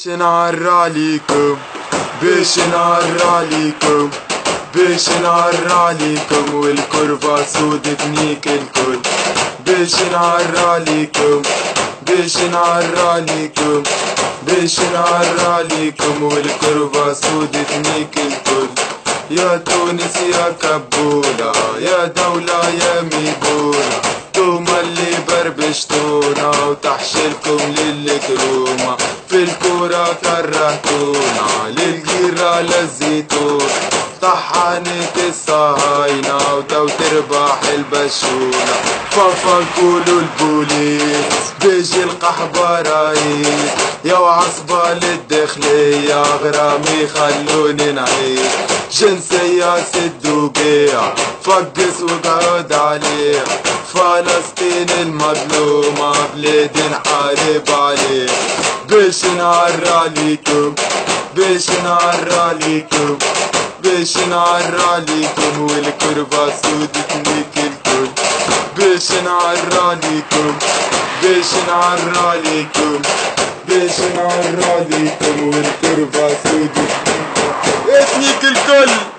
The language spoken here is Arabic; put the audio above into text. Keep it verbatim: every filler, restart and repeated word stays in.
باش نعر عليكم باش نعر عليكم باش نعر عليكم والكربة سود تنيك الكل باش نعر عليكم باش نعر عليكم باش نعر عليكم والكربة سود تنيك الكل. يا تونس يا كبولة يا دولة يا ميبولة توما اللي بربشتونا وتحشلكم للكرومة في الكورة كرهتونا للجيرة للزيتون طحنت الصهاينة وتو تربح البشونة فافا نقولوا البوليس بيجي القحبة رئيس يا وعصبة للداخلية غرامي خلوني نعيش جنسية سد وبيع فقس وقعد عليها فلسطين المظلومة بلاد نحارب عليها باش نعر عليكم باش نعر عليكم باش نعر عليكم والكربة سود تنيك الكل باش نعر عليكم باش نعر عليكم باش نعر عليكم والكربة سود تنيك الكل.